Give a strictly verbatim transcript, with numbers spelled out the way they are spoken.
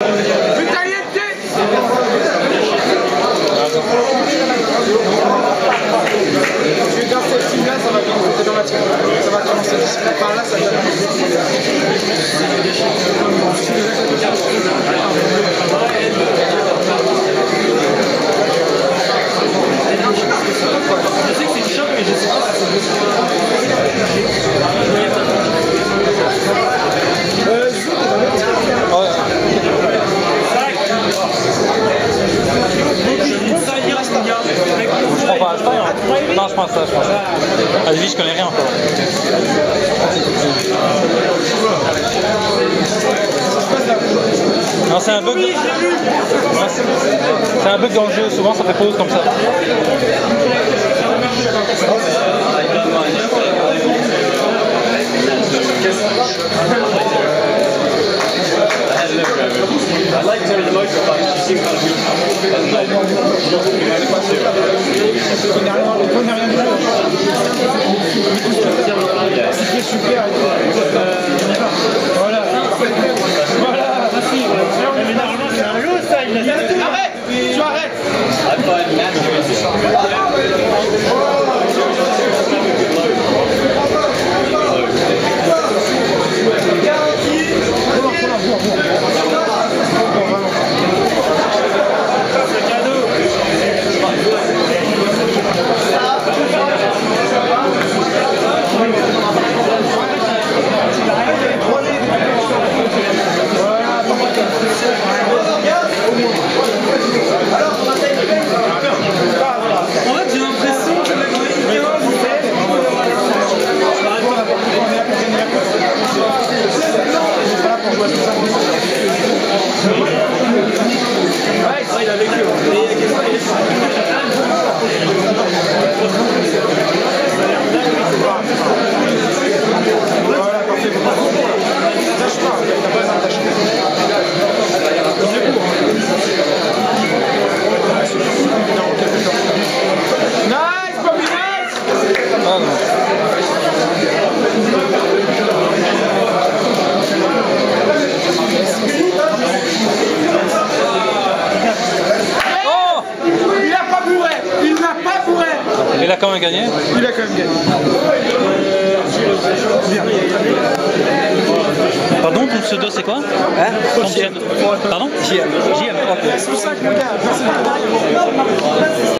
Tu gardes cette team là, ça va commencer automatiquement. Ça va commencer d'ici par là, ça va. Je sais que c'est une choc, mais je sais pas si c'est Euh, Je prends pas, je prends rien. Non, je prends ça, je prends ça. Ah, lui, je connais rien encore. Non, c'est un bug. C'est un bug dans le jeu, souvent ça fait pause comme ça. I like turning the motor back, she seemed kind of good. Voilà. Voilà. Mais normalement, c'est un jeu, ça. Il a... Arrête. Tu arrêtes. I find Maxi Il a quand même gagné. Il a quand même gagné. Pardon, ton pseudo c'est quoi? Hein? Ton pseudo. Pardon? J M. J M. C'est pour ça que le gars, personne